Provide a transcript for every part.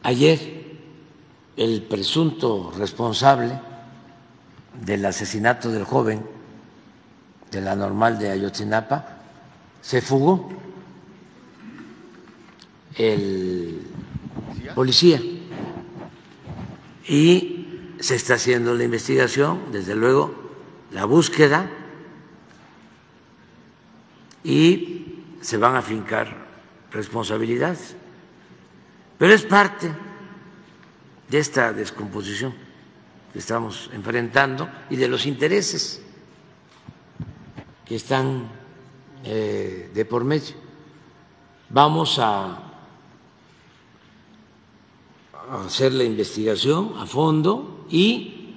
Ayer el presunto responsable del asesinato del joven de la Normal de Ayotzinapa se fugó, el policía, y se está haciendo la investigación, desde luego la búsqueda, y se van a afincar responsabilidades. Pero es parte de esta descomposición que estamos enfrentando y de los intereses que están de por medio. Vamos a hacer la investigación a fondo y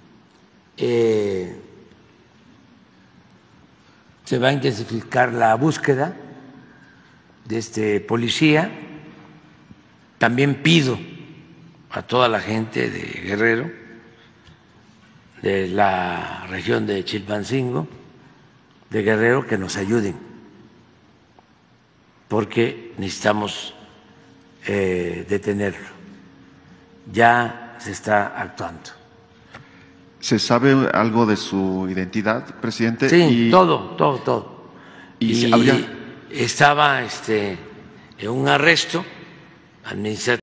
se va a intensificar la búsqueda de este policía. También pido a toda la gente de Guerrero, de la región de Chilpancingo, de Guerrero, que nos ayuden, porque necesitamos detenerlo. Ya se está actuando. ¿Se sabe algo de su identidad, presidente? Sí, todo. Y estaba en un arresto administrativo.